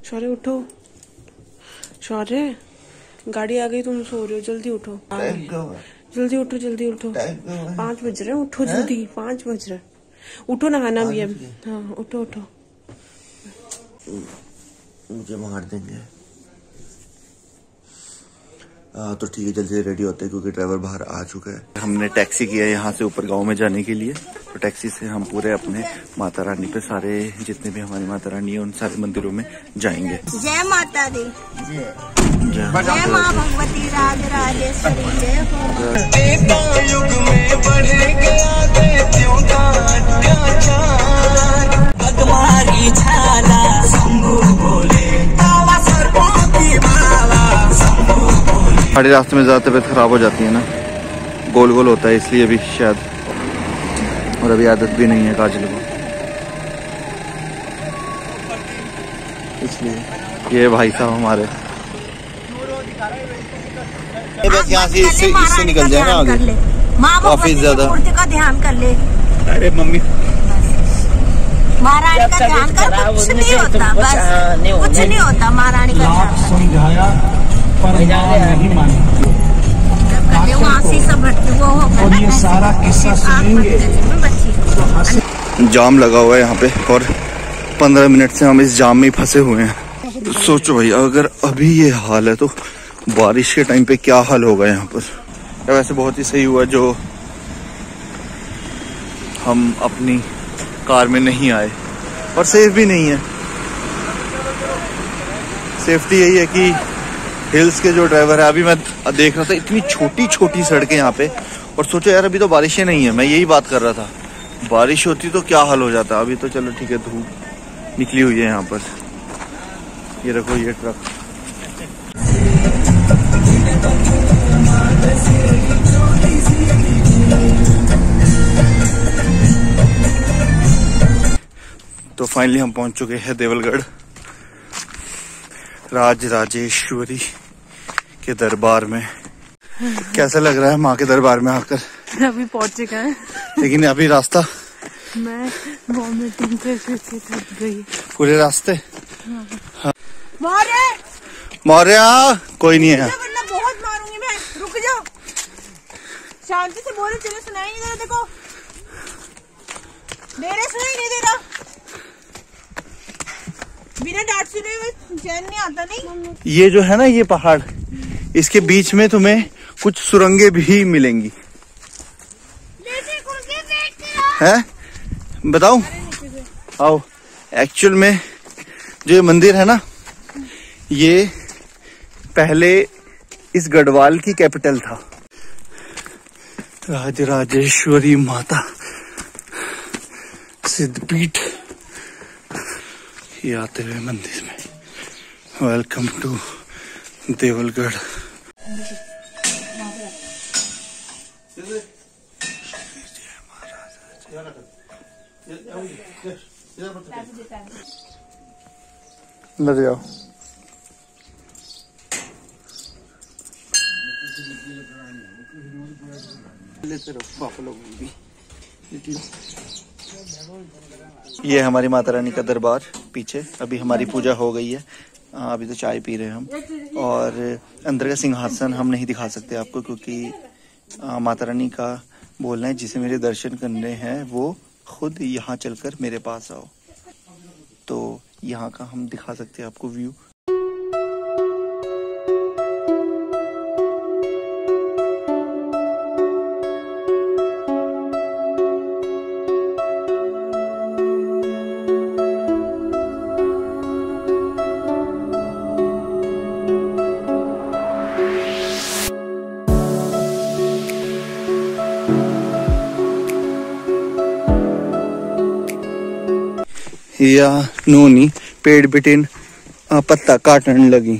शौर्य उठो, शौर्य गाड़ी आ गई, तुम सो रहे हो, जल्दी उठो, जल्दी उठो, जल्दी उठो, 5 बज रहे, उठो जल्दी, 5 बज रहे, उठो, नहाना भी है। हाँ उठो उठो, मुझे मार देंगे। तो ठीक है, जल्दी रेडी होते हैं क्योंकि ड्राइवर बाहर आ चुका है। हमने टैक्सी किया है यहाँ से ऊपर गांव में जाने के लिए, तो टैक्सी से हम पूरे अपने माता रानी पे सारे जितने भी हमारी माता रानी है उन सारे मंदिरों में जाएंगे। जय माता दी, जय माँ भगवती राज राजेश्वरी, जय हो। युग में बढ़ गया दैत्यों का अत्याचार, भगवारी छाला शंभू बोले, तावा सर्पों की माला शंभू बोले। हमारे रास्ते में ज्यादा तबीयत खराब हो जाती है ना, गोल गोल होता है इसलिए भी शायद, और अभी आदत भी नहीं है काजल को, इसलिए ये भाई साहब हमारे बस यहाँ से इससे निकल जाए ना आगे, काफी ज्यादा का ध्यान कर ले। अरे मम्मी महारानी का ध्यान कर, कुछ नहीं होता, बस कुछ नहीं होता, महारानी का ध्यान समझाया पर नहीं मानी, वहाँ से सब भटके वो हो, और ये सारा किस्सा सुनेंगे। जाम लगा हुआ है यहाँ पे और 15 मिनट से हम इस जाम में फंसे हुए हैं। तो सोचो भाई, अगर अभी ये हाल है तो बारिश के टाइम पे क्या हाल होगा यहाँ पर। वैसे बहुत ही सही हुआ जो हम अपनी कार में नहीं आए, और सेफ भी नहीं है। सेफ्टी यही है कि हिल्स के जो ड्राइवर है, अभी मैं देख रहा था इतनी छोटी छोटी सड़कें यहाँ पे, और सोचो यार अभी तो बारिशें नहीं है, मैं यही बात कर रहा था, बारिश होती तो क्या हाल हो जाता। अभी तो चलो ठीक है, धूप निकली हुई है यहाँ पर। ये रखो ये ट्रक, तो फाइनली हम पहुंच चुके हैं देवलगढ़, राज राजेश्वरी के दरबार में। कैसा लग रहा है माँ के दरबार में आकर? अभी पहुंच चुका है, लेकिन अभी रास्ता मैं वॉमिटिंग करके थक गई पूरे रास्ते। हाँ। मौर्य कोई नहीं है, बहुत मारूंगी मैं, रुक जाओ, शांति से बोलो, चलो सुनाई नहीं दे रहा, देखो मेरे सुनाई नहीं दे रहा, बिना डांट सुने हुए चैन नहीं आता। नहीं, ये जो है ना ये पहाड़, इसके बीच में तुम्हें कुछ सुरंगें भी मिलेंगी, है बताऊं? आओ, एक्चुअल में जो ये मंदिर है ना, ये पहले इस गढ़वाल की कैपिटल था। राजराजेश्वरी माता सिद्धपीठ, ये आते हुए मंदिर में। Welcome to Devalgarh. लग जाओ, ये हमारी माता रानी का दरबार पीछे। अभी हमारी पूजा हो गई है, अभी तो चाय पी रहे हैं हम, और अंदर का सिंहासन हम नहीं दिखा सकते आपको क्योंकि माता रानी का बोलना है जिसे मेरे दर्शन करने हैं वो खुद यहाँ चलकर मेरे पास आओ, तो यहाँ का हम दिखा सकते हैं आपको व्यू। या नोनी पेड़ बिटिन पत्ता काटने लगी।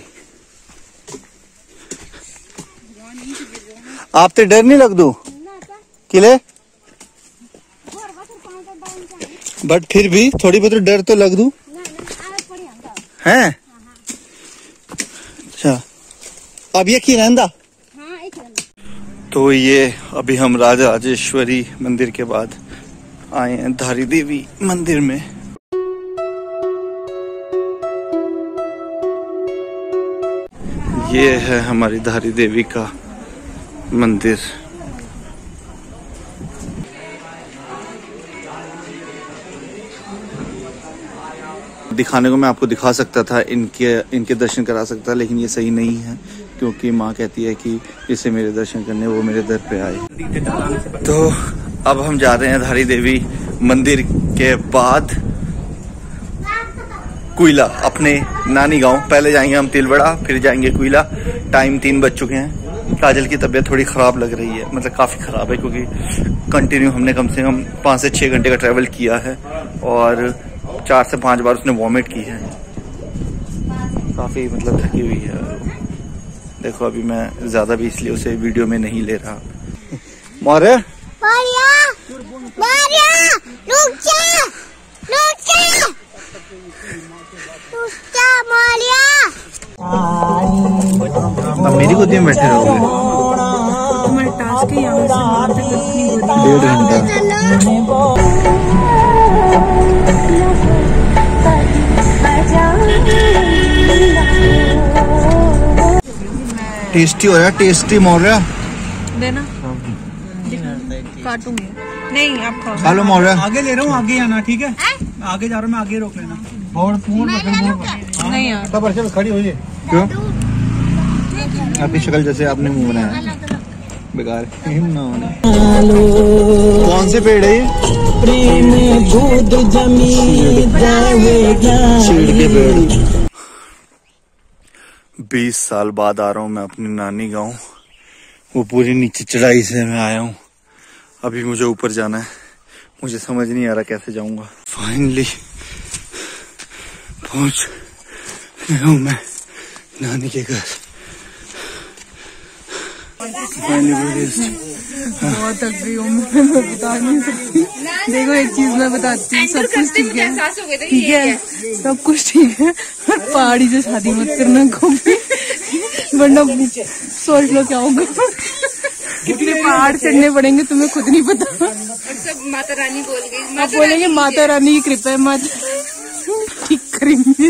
आप तो डर नहीं लग दो किले, बट फिर भी थोड़ी बहुत डर तो लग दू है। अच्छा, अब ये की रहंदा। तो ये अभी हम राजा राजेश्वरी मंदिर के बाद आए हैं धारी देवी मंदिर में। ये है हमारी धारी देवी का मंदिर। दिखाने को मैं आपको दिखा सकता था, इनके दर्शन करा सकता, लेकिन ये सही नहीं है क्योंकि माँ कहती है कि जिसे मेरे दर्शन करने वो मेरे दर पे आए। तो अब हम जा रहे हैं धारी देवी मंदिर के बाद कुइला, अपने नानी गांव। पहले जाएंगे हम तिलवड़ा, फिर जाएंगे कुइला। टाइम 3 बज चुके हैं। काजल की तबीयत थोड़ी ख़राब लग रही है, मतलब काफ़ी ख़राब है क्योंकि कंटिन्यू हमने कम से कम 5 से 6 घंटे का ट्रैवल किया है और 4 से 5 बार उसने वॉमिट की है। काफ़ी मतलब थकी हुई है। देखो अभी मैं ज़्यादा भी इसलिए उसे वीडियो में नहीं ले रहा। मौर्य अब मेरी गोदी में बैठे रहोगे? तुम्हारे टास्क है यहाँ से 1.5 घंटा। टेस्टी हो रहा है, टेस्टी मौर्य। देना काटूंगी। नहीं आप खाओ। खा लो मौर्य। आगे ले रहा हूँ, आगे आना, ठीक है? आगे जा रहा हूँ मैं, आगे रोक लेना। नहीं यार खड़ी हुई है क्यों? आपकी शक्ल जैसे आपने मुंह बनाया, बेकार। कौन से पेड़ है ये? चीड़ के पेड़। 20 साल बाद आ रहा हूँ मैं अपनी नानी गांव। वो पूरी नीचे चढ़ाई से मैं आया हूँ। अभी मुझे ऊपर जाना है, मुझे समझ नहीं आ रहा कैसे जाऊंगा। फाइनली पहुंच गया हूँ मैं नानी के घर। बहुत थक गई हूँ मैं बता नहीं सकती। देखो एक चीज मैं बताती हूँ, सब कुछ ठीक है, ठीक है, सब कुछ ठीक है, पर पहाड़ी से शादी मत करना कभी, वरना सोच लो क्या होगा। कितने पहाड़ चढ़ने पड़ेंगे तुम्हें खुद नहीं पता। सब माता रानी बोल गई, आप बोलेंगे माता रानी की कृपा है, माता ठीक करेंगे।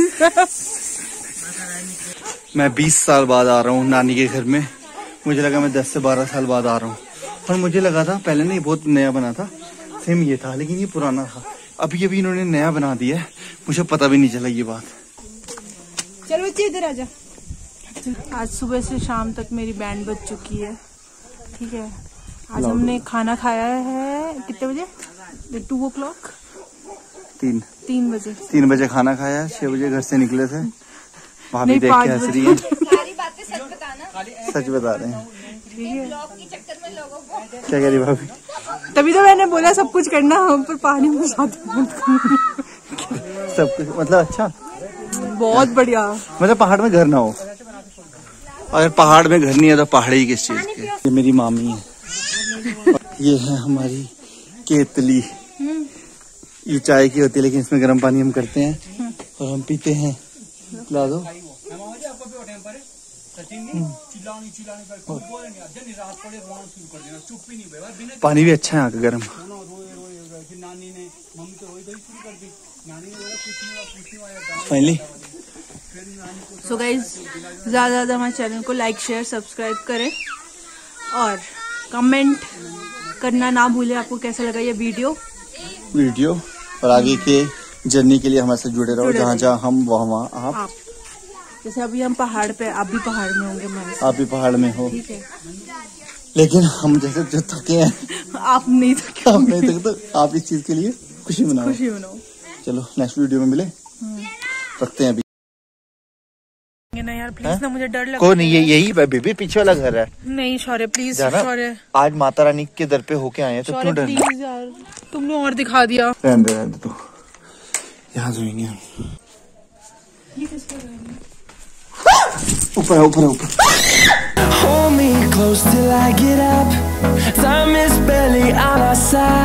मैं 20 साल बाद आ रहा हूँ नानी के घर में। मुझे लगा मैं 10 से 12 साल बाद आ रहा हूँ, और मुझे लगा था पहले ना ये बहुत नया बना था, सेम ये था, लेकिन ये पुराना था। अभी अभी इन्होंने नया बना दिया है, मुझे पता भी नहीं चला ये बात। चलो बच्चे इधर आजा। आज सुबह से शाम तक मेरी बैंड बज चुकी है, ठीक है। आज हमने खाना खाया है कितने बजे? 2 o'clock 3 बजे 3 बजे खाना खाया, 6 बजे घर से निकले थे। भाभी देख के हंस रही है। सच बता रहे हैं, ठीक है। क्या कह रही भाभी? तभी तो मैंने बोला सब कुछ करना, हम पर पानी में साथ मत करना। सब कुछ मतलब अच्छा, बहुत बढ़िया। मतलब पहाड़ में घर ना हो, अगर पहाड़ में घर नहीं है तो पहाड़ी ही किस चीज के। ये मेरी मामी है, ये है हमारी केतली। ये चाय की होती है लेकिन इसमें गर्म पानी हम करते हैं और हम पीते हैं। ला दो। पानी भी अच्छा है यहाँ का गर्म। फाइनली सो गाइज ज्यादा हमारे चैनल को लाइक शेयर सब्सक्राइब करें और कमेंट करना ना भूलें आपको कैसा लगा ये वीडियो। और आगे के जर्नी के लिए हमारे साथ जुड़े रहो। जहाँ जहाँ हम वहाँ आप। जैसे अभी हम पहाड़ पे, आप भी पहाड़ में होंगे हमारे साथ। आप भी पहाड़ में हो, ठीक है, लेकिन हम जैसे जो थके हैं आप नहीं थके, आप नहीं थके, तो आप इस चीज के लिए खुशी मनाओ। चलो नेक्स्ट वीडियो में मिले, रखते हैं अभी। ना यार प्लीज ना, मुझे डर लगा। कोई नहीं, यही बेबी पीछे वाला घर है। नहीं शौर्य प्लीज, शौर्य आज माता रानी के दर पे होके आए हैं तो क्यों डरना? प्लीज यार, तुमने और दिखा दिया। रहने दे तो यहाँ सोएंगे हम। ऊपर ऊपर Hold me close till I get up. Time is barely on our side.